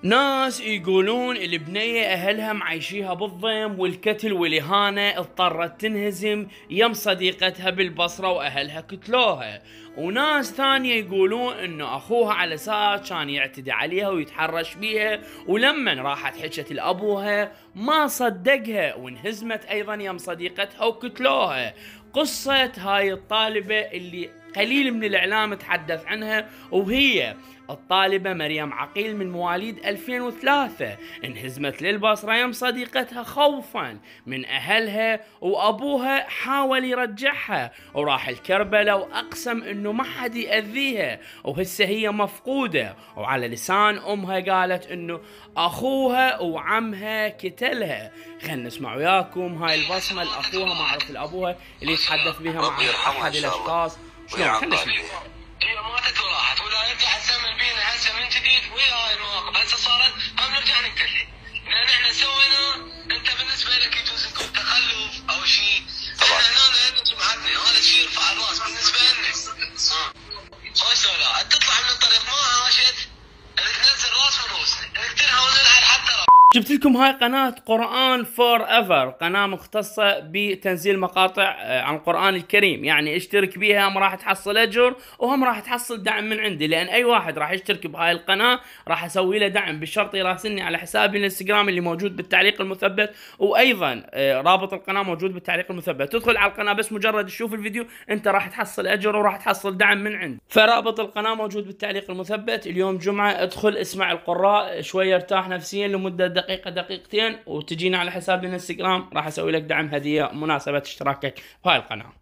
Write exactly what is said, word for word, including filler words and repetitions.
ناس يقولون البنية اهلها معيشيها بالضيم والكتل والاهانة، اضطرت تنهزم يم صديقتها بالبصرة واهلها كتلوها. وناس ثانية يقولون انه اخوها على اساس كان يعتدي عليها ويتحرش بيها، ولما راحت حكت لابوها ما صدقها وانهزمت ايضا يم صديقتها وكتلوها. قصة هاي الطالبة اللي قليل من الاعلام تحدث عنها، وهي الطالبة مريم عقيل من مواليد ألفين وثلاثة، انهزمت للبصرة يم صديقتها خوفا من أهلها، وأبوها حاول يرجعها وراح الكربلة وأقسم أنه ما حد يأذيها، وهسه هي مفقودة. وعلى لسان أمها قالت أنه أخوها وعمها كتلها. خلنا نسمع وياكم هاي البصمة لأخوها ما أعرف لأبوها اللي يتحدث بها مع أحد الأشخاص. شلون؟ خلنا نسمع. هي ماتت وراحت ولا يرجع الزمن بينا هسه من جديد ويا هاي المواقف هسه صارت هم نرجع نقتل لان احنا سوينا. انت بالنسبه لك يجوز يكون تخلف او شيء، احنا هنا هنا سمعتنا هذا الشيء يرفع الراس بالنسبه لنا. خوش ولا تطلع من الطريق ما عاشت انك تنزل راس من روسنا انك تنهى وننعل حتى راس. جبت لكم هاي قناة قرآن فور ايفر، قناة مختصة بتنزيل مقاطع عن القرآن الكريم، يعني اشترك بيها هم راح تحصل اجر وهم راح تحصل دعم من عندي، لان اي واحد راح يشترك بهاي القناة راح اسوي له دعم بالشرط يراسلني على حسابي الانستغرام اللي موجود بالتعليق المثبت، وايضا رابط القناة موجود بالتعليق المثبت. تدخل على القناة بس مجرد تشوف الفيديو انت راح تحصل اجر وراح تحصل دعم من عندي، فرابط القناة موجود بالتعليق المثبت. اليوم جمعة، ادخل اسمع القراء شوية ارتاح نفسيا لمدة دقيقة دقيقتين وتجينا على حساب الانستغرام، راح اسوي لك دعم هدية مناسبة اشتراكك بهاي القناة.